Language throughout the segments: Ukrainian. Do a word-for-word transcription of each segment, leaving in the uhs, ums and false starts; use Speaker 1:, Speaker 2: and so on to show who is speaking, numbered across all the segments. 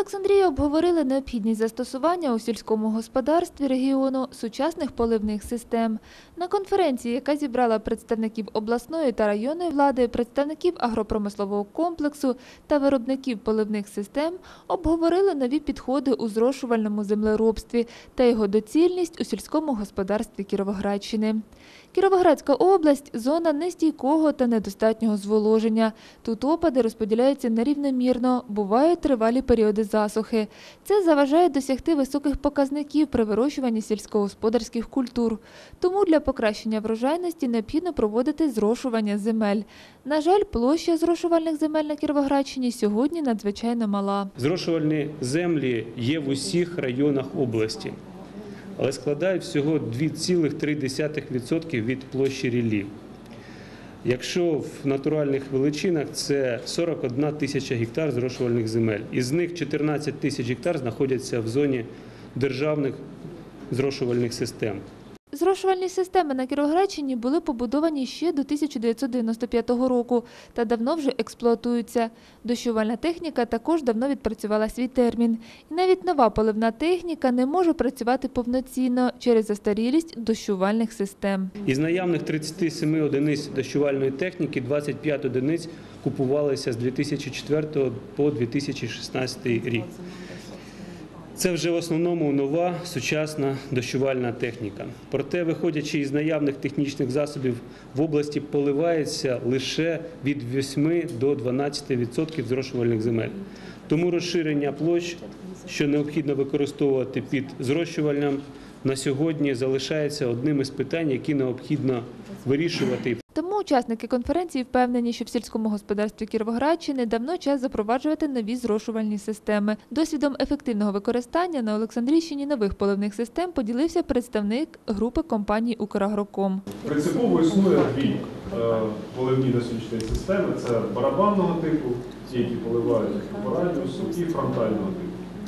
Speaker 1: Олександрії обговорили необхідність застосування у сільському господарстві регіону сучасних поливних систем. На конференції, яка зібрала представників обласної та районної влади, представників агропромислового комплексу та виробників поливних систем, обговорили нові підходи у зрошувальному землеробстві та його доцільність у сільському господарстві Кіровоградщини. Кіровоградська область – зона нестійкого та недостатнього зволоження. Тут опади розподіляються нерівномірно, бувають тривалі періоди засухи. Це заважає досягти високих показників при вирощуванні сільськогосподарських культур. Тому для покращення врожайності необхідно проводити зрошування земель. На жаль, площа зрошувальних земель на Кіровоградщині сьогодні надзвичайно мала.
Speaker 2: Зрошувальні землі є в усіх районах області, але складають всього два цілих три десятих відсотка від площі ріллі. Якщо в натуральних величинах це сорок одна тисяча гектар зрошувальних земель. Із них чотирнадцять тисяч гектар знаходяться в зоні державних зрошувальних систем.
Speaker 1: Зрошувальні системи на Кіровоградщині були побудовані ще до тисяча дев'ятсот дев'яносто п'ятого року та давно вже експлуатуються. Дощувальна техніка також давно відпрацювала свій термін. І навіть нова поливна техніка не може працювати повноцінно через застарілість дощувальних систем.
Speaker 2: Із наявних тридцяти семи одиниць дощувальної техніки двадцять п'ять одиниць купувалися з дві тисячі четвертого по дві тисячі шістнадцятий рік. Це вже в основному нова сучасна дощувальна техніка. Проте, виходячи із наявних технічних засобів, в області поливається лише від восьми до дванадцяти відсотків зрошувальних земель. Тому розширення площ, що необхідно використовувати під зрощуванням, на сьогодні залишається одним із питань, які необхідно вирішувати.
Speaker 1: Тому учасники конференції впевнені, що в сільському господарстві Кіровоградщини давно час запроваджувати нові зрошувальні системи. Досвідом ефективного використання на Олександрійщині нових поливних систем поділився представник групи компаній «Украгроком».
Speaker 3: Принципово існує дві поливні дослідчі системи. Це барабанного типу, ті, які поливають по радіусу, і фронтального типу.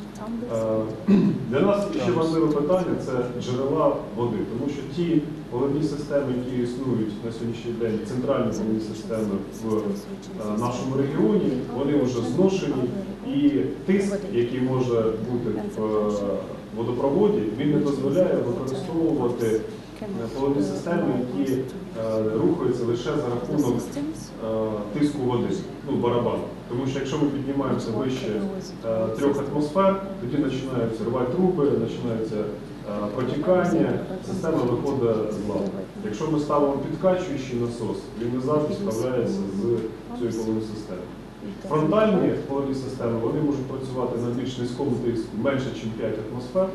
Speaker 3: Для нас ще важливе питання – це джерела води, тому що ті поливні системи, які існують на сьогоднішній день, центральні поливні системи в нашому регіоні, вони вже зношені, і тиск, який може бути в водопроводі, він не дозволяє використовувати поливні системи, які рухаються лише за рахунок тиску води, ну, барабану. Тому що якщо ми піднімаємося вище трьох атмосфер, тоді починаються рвати труби, починаються протікання, система виходить з ладу. Якщо ми ставимо підкачуючий насос, він не завжди справляється з цією поливною системою. Фронтальні поливні системи, вони можуть працювати на більш низькому тиску, менше, ніж п'ять атмосфер.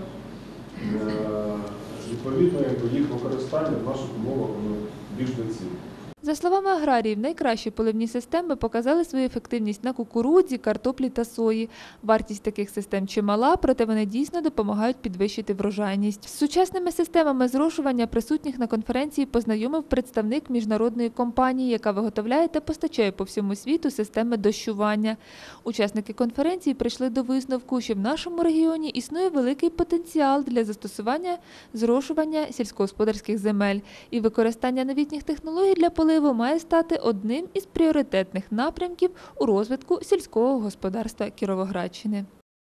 Speaker 3: Відповідно, їх використання в наших умовах воно більш доцільне.
Speaker 1: За словами аграріїв, найкращі поливні системи показали свою ефективність на кукурудзі, картоплі та сої. Вартість таких систем чимала, проте вони дійсно допомагають підвищити врожайність. З сучасними системами зрошування присутніх на конференції познайомив представник міжнародної компанії, яка виготовляє та постачає по всьому світу системи дощування. Учасники конференції прийшли до висновку, що в нашому регіоні існує великий потенціал для застосування зрошування сільськогосподарських земель, і використання новітніх технологій для поливу має стати одним із пріоритетних напрямків у розвитку сільського господарства Кіровоградщини.